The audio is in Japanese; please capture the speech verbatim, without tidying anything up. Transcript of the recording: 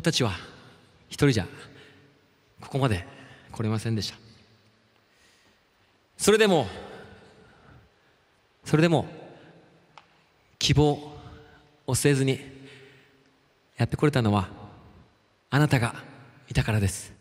たちは一人じゃここまで来れませんでした。それでもそれでも希望を捨てずにやってこれたのはあなたがいたからです。